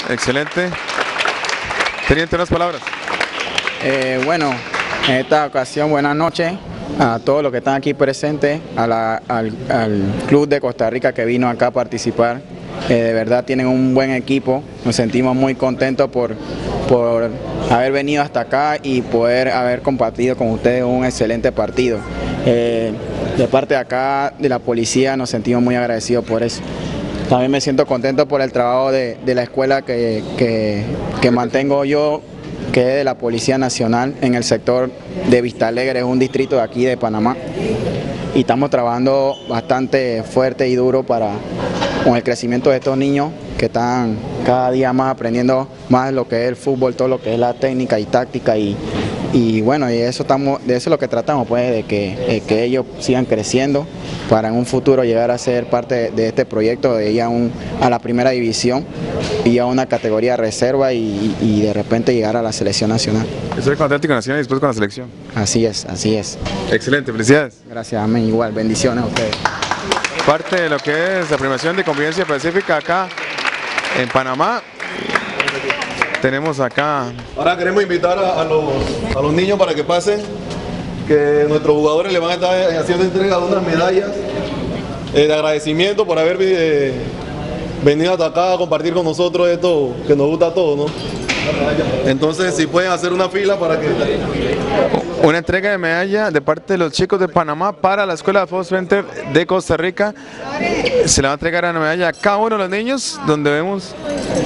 excelente. Teniente, unas palabras. Bueno, en esta ocasión, buenas noches a todos los que están aquí presentes, al Club de Costa Rica que vino acá a participar. De verdad tienen un buen equipo, nos sentimos muy contentos por haber venido hasta acá y poder haber compartido con ustedes un excelente partido. De parte de acá, de la policía, nos sentimos muy agradecidos por eso. También me siento contento por el trabajo de la escuela que mantengo yo, que es de la Policía Nacional en el sector de Vista Alegre, es un distrito de aquí de Panamá. Y estamos trabajando bastante fuerte y duro con el crecimiento de estos niños que están cada día más aprendiendo más lo que es el fútbol, todo lo que es la técnica y táctica y bueno, y de eso es lo que tratamos, pues, de que ellos sigan creciendo para en un futuro llegar a ser parte de este proyecto, de ir a la primera división y a una categoría reserva y de repente llegar a la selección nacional. Estoy con Atlético Nacional y después con la selección. Así es, así es. Excelente, felicidades. Gracias, amén, igual, bendiciones a ustedes. Parte de lo que es la premiación de convivencia pacífica acá en Panamá. Tenemos acá. Ahora queremos invitar a los niños para que pasen, que nuestros jugadores le van a estar haciendo entrega de unas medallas de agradecimiento por haber venido hasta acá a compartir con nosotros esto que nos gusta a todos, ¿no? Entonces, si pueden hacer una fila para que... Una entrega de medalla de parte de los chicos de Panamá para la Escuela de Fútbol Center de Costa Rica. Se le va a entregar una medalla a cada uno de los niños, donde vemos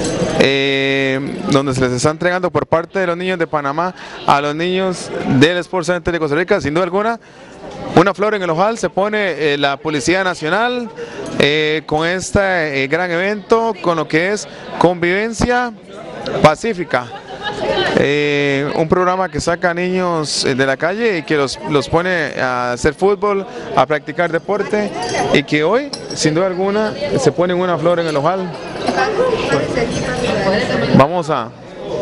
donde se les está entregando por parte de los niños de Panamá a los niños del Sport Center de Costa Rica. Sin duda alguna, una flor en el ojal se pone la Policía Nacional con este gran evento, con lo que es convivencia pacífica. Un programa que saca a niños de la calle y que los pone a hacer fútbol, a practicar deporte, y que hoy, sin duda alguna, se pone una flor en el ojal. Vamos a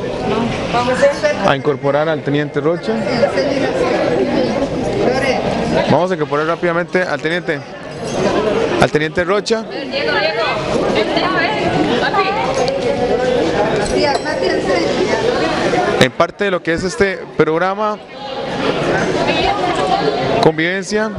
incorporar al teniente Rocha. Vamos a incorporar rápidamente al teniente Rocha. En parte de lo que es este programa convivencia,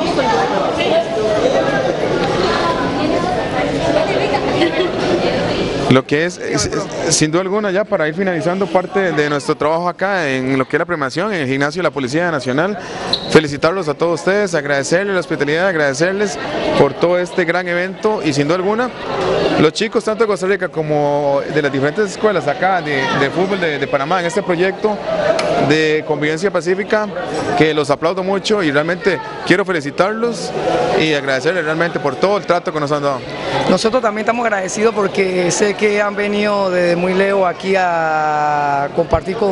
lo que es sin duda alguna, ya para ir finalizando parte de nuestro trabajo acá en lo que es la premiación en el gimnasio de la Policía Nacional, felicitarlos a todos ustedes, agradecerles la hospitalidad, agradecerles por todo este gran evento y sin duda alguna los chicos tanto de Costa Rica como de las diferentes escuelas acá de fútbol de Panamá en este proyecto de convivencia pacífica, que los aplaudo mucho y realmente quiero felicitarlos y agradecerles realmente por todo el trato que nos han dado. Nosotros también estamos agradecidos porque sé que han venido desde muy lejos aquí a compartir con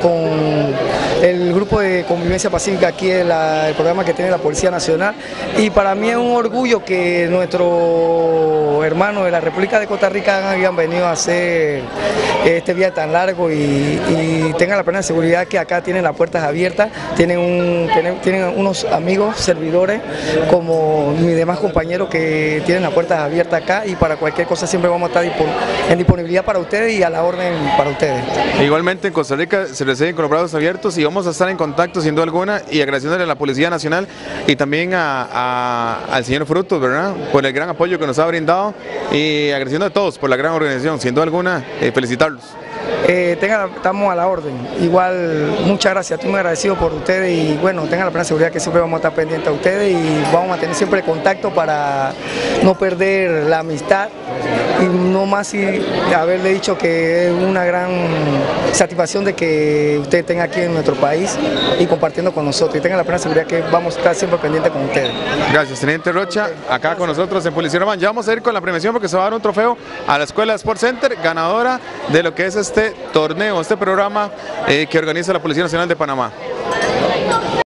el grupo de convivencia pacífica aquí el programa que tiene la Policía Nacional, y para mí es un orgullo que nuestros hermanos de la República de Costa Rica hayan venido a hacer este viaje tan largo y tengan la plena seguridad que acá tienen las puertas abiertas, tienen unos amigos servidores como mis demás compañeros que tienen las puertas abiertas acá, y para cualquier cosa siempre vamos a estar en disponibilidad para ustedes y a la orden para ustedes. Igualmente en Costa Rica se reciben con los brazos abiertos y vamos a estar en contacto sin duda alguna, y agradeciéndole a la Policía Nacional y también al señor Frutos, ¿verdad?, por el gran apoyo que nos ha brindado, y agradeciendo a todos por la gran organización, sin duda alguna, felicitarlos. Estamos a la orden. Igual, muchas gracias, estoy muy agradecido por ustedes y bueno, tengan la plena seguridad que siempre vamos a estar pendientes a ustedes y vamos a tener siempre contacto para no perder la amistad y no más y haberle dicho que es una gran satisfacción de que ustedes estén aquí en nuestro país y compartiendo con nosotros, y tengan la plena seguridad que vamos a estar siempre pendientes con ustedes. Gracias, teniente Rocha, acá con nosotros en Policía Román. Ya vamos a ir con la premiación porque se va a dar un trofeo a la Escuela Sport Center, ganadora de lo que es este torneo, este programa que organiza la Policía Nacional de Panamá.